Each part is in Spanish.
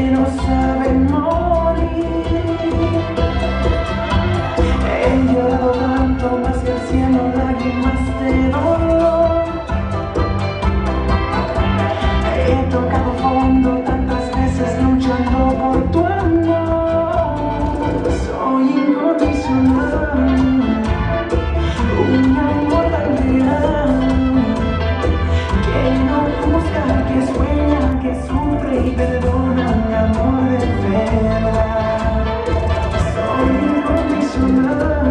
no sabe morir. He llorado tanto más que el cielo, lágrimas de dolor. He tocado fondo tantas veces luchando por tu amor. Soy incondicional, un amor tan real, que no juzga, que sueña, que sufre y perdona, un amor de verdad. Soy incondicional,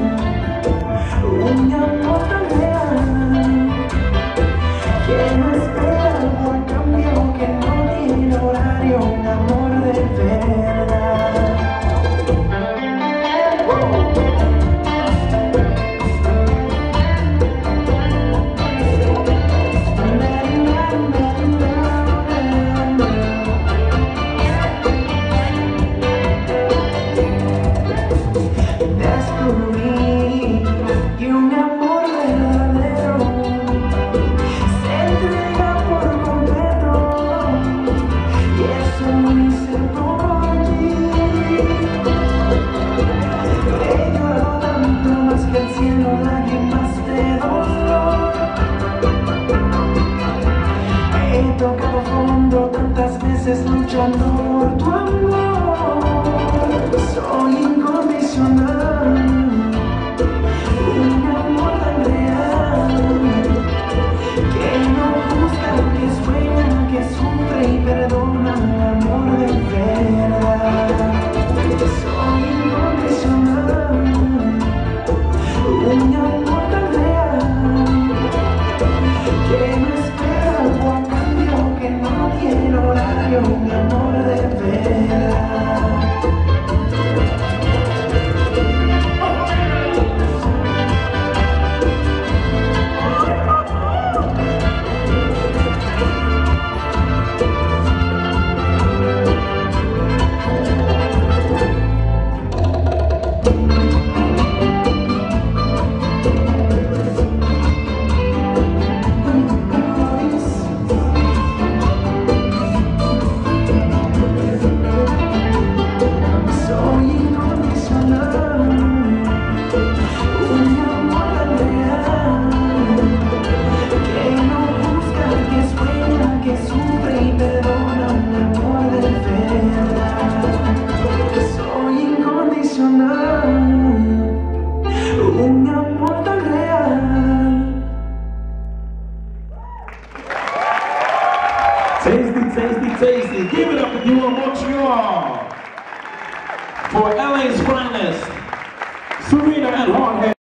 un amor tan real, que no espera por cambio, que no tiene horario, un amor de verdad. Descubrí que un amor verdadero se entrega por completo, y eso lo hice por ti. He llorado tanto más que el cielo, lágrimas de dolor. He tocado fondo tantas veces luchando por tu amor. Soy incondicional, un amor tan real, que no juzga, que sueña, que sufre y perdona, un amor de verdad. Soy incondicional, un amor tan real, que no espera por cambio, que no tiene horario, un amor de verdad. Un amor tan real. Tasty, tasty, tasty. Give it up if you are Montreal. For LA's finest, Serena Jorge.